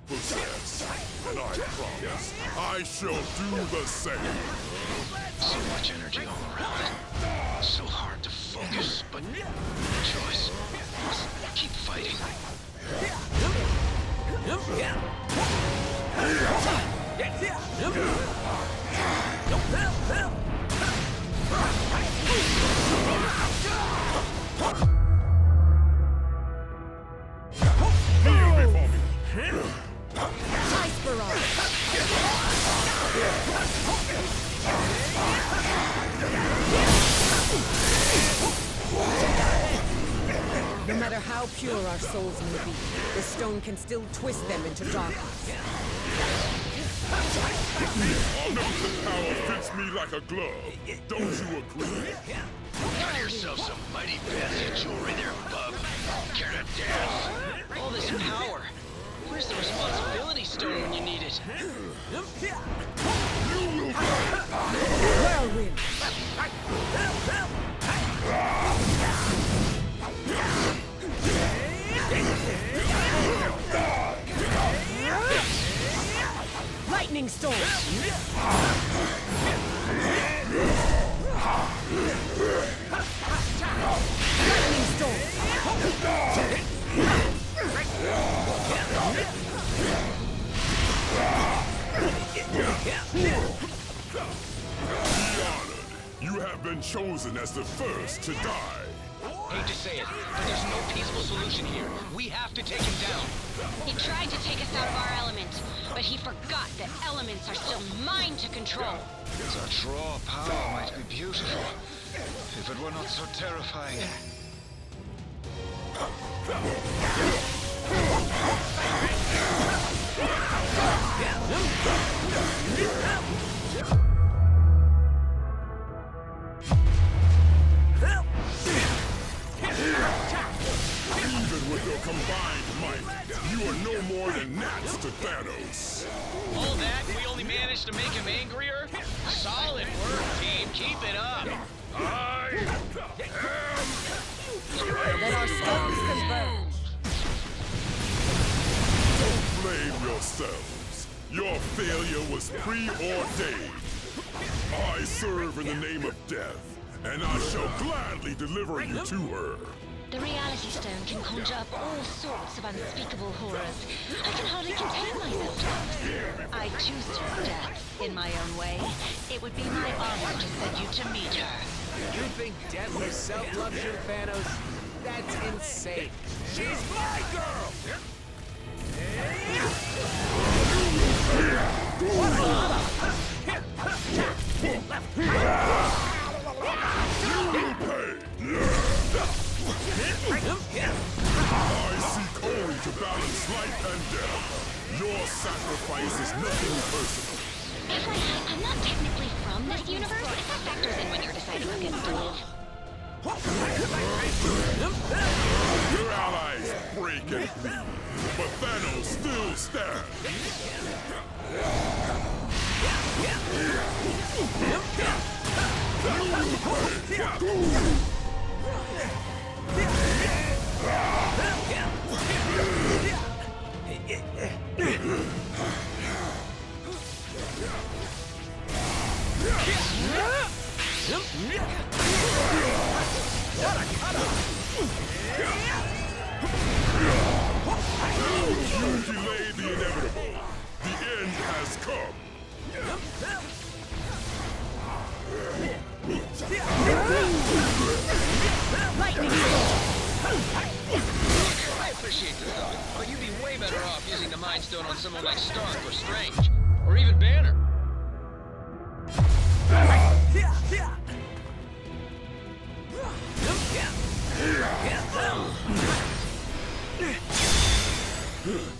possess. And I promise, I shall do the same. So much energy all around. So hard to focus, but no choice. Must keep fighting. Ice barrage. No matter how pure our souls may be, the stone can still twist them into darkness. Omnipotent power fits me like a glove. Don't you agree? Got yourself some mighty fancy jewelry there, bub. Care to dance? All this power. Where's the responsibility stone when you need it? Whirlwind. Lightning storm. Lightning storm. You have been chosen as the first to die. Hate to say it, but there's no peaceful solution here. We have to take him down. He tried to take us out of our element, but he forgot that elements are still mine to control. Such raw power might be beautiful, if it were not so terrifying. Even with your combined might, you are no more than gnats to Thanos. All that, we only managed to make him angrier? Solid work, team. Keep it up. Let our stones converge. Don't blame yourselves. Your failure was preordained. I serve in the name of death, and I shall gladly deliver you to her. The reality stone can conjure up all sorts of unspeakable horrors. I can hardly contain myself. I choose death in my own way. It would be my honor to send you to meet her. You think death herself loves you, Thanos? That's insane. She's my girl! I seek only to balance life and death. Your sacrifice is nothing personal. FYI, I'm not technically from this universe. That factors in when you're deciding who gets to live. Your allies break and bleed, but Thanos still stands. You delayed the inevitable. The end has come. Lightning I appreciate the thought, but you'd be way better off using the Mind Stone on someone like Stark or Strange. Or even Banner. Storm.